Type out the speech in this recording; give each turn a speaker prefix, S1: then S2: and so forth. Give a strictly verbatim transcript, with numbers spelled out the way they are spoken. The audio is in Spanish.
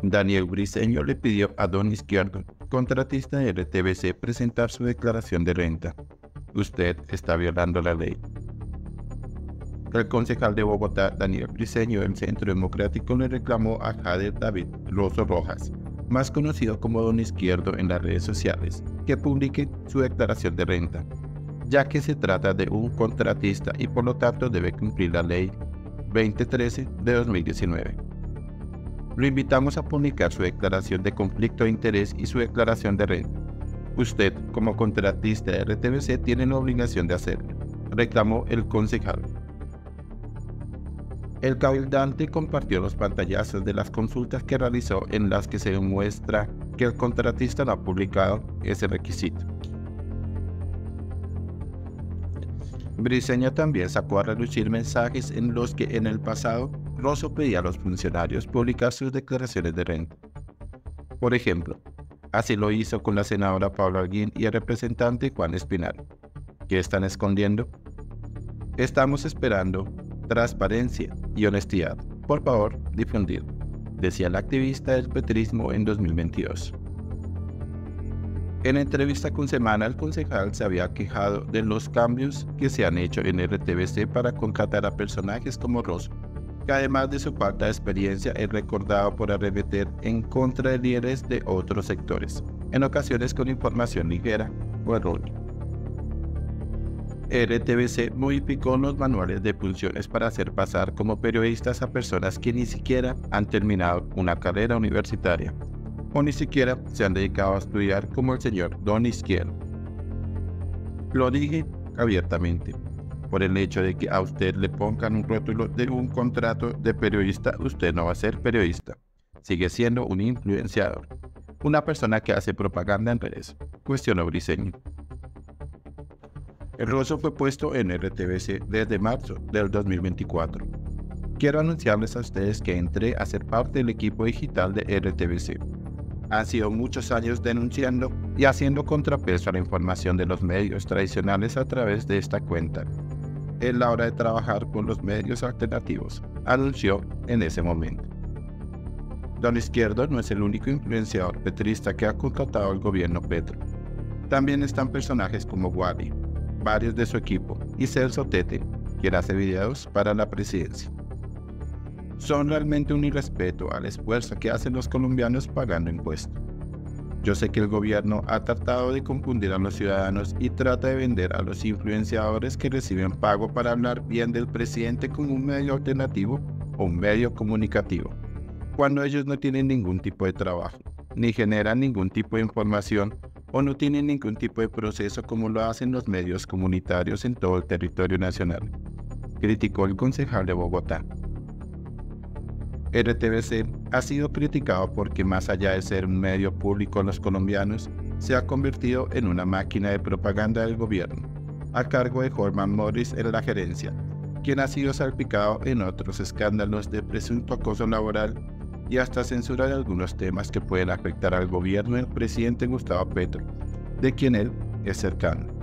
S1: Daniel Briceño le pidió a Don Izquierdo, contratista de R T V C, presentar su declaración de renta. Usted está violando la ley. El concejal de Bogotá, Daniel Briceño, del Centro Democrático, le reclamó a Jader David Rosso Rojas, más conocido como Don Izquierdo en las redes sociales, que publique su declaración de renta, ya que se trata de un contratista y por lo tanto debe cumplir la ley veinte trece de dos mil diecinueve. Lo invitamos a publicar su declaración de conflicto de interés y su declaración de renta. Usted, como contratista de R T V C, tiene la obligación de hacerlo, reclamó el concejal. El cabildante compartió los pantallazos de las consultas que realizó en las que se demuestra que el contratista no ha publicado ese requisito. Briceño también sacó a relucir mensajes en los que en el pasado Rosso pedía a los funcionarios publicar sus declaraciones de renta. Por ejemplo, así lo hizo con la senadora Paula Holguín y el representante Juan Espinal. ¿Qué están escondiendo? Estamos esperando transparencia y honestidad. Por favor, difundir, decía el activista del petrismo en dos mil veintidós. En entrevista con Semana, el concejal se había quejado de los cambios que se han hecho en R T V C para contratar a personajes como Rosso, que además de su falta de experiencia es recordado por arremeter en contra de líderes de otros sectores, en ocasiones con información ligera o errónea. R T V C modificó los manuales de funciones para hacer pasar como periodistas a personas que ni siquiera han terminado una carrera universitaria o ni siquiera se han dedicado a estudiar, como el señor Don Izquierdo. Lo dije abiertamente. Por el hecho de que a usted le pongan un rótulo de un contrato de periodista, usted no va a ser periodista. Sigue siendo un influenciador, una persona que hace propaganda en redes, cuestionó Briceño. El Rosso fue puesto en R T V C desde marzo del dos mil veinticuatro. Quiero anunciarles a ustedes que entré a ser parte del equipo digital de R T V C. Han sido muchos años denunciando y haciendo contrapeso a la información de los medios tradicionales a través de esta cuenta. Es la hora de trabajar con los medios alternativos, anunció en ese momento. Don Izquierdo no es el único influenciador petrista que ha contratado al gobierno Petro. También están personajes como Wally, varios de su equipo, y Celso Tete, quien hace videos para la presidencia. Son realmente un irrespeto al esfuerzo que hacen los colombianos pagando impuestos. Yo sé que el gobierno ha tratado de confundir a los ciudadanos y trata de vender a los influenciadores que reciben pago para hablar bien del presidente como un medio alternativo o un medio comunicativo, cuando ellos no tienen ningún tipo de trabajo, ni generan ningún tipo de información o no tienen ningún tipo de proceso como lo hacen los medios comunitarios en todo el territorio nacional, criticó el concejal de Bogotá. R T V C ha sido criticado porque, más allá de ser un medio público a los colombianos, se ha convertido en una máquina de propaganda del gobierno, a cargo de Jorman Morris en la gerencia, quien ha sido salpicado en otros escándalos de presunto acoso laboral y hasta censura de algunos temas que pueden afectar al gobierno del presidente Gustavo Petro, de quien él es cercano.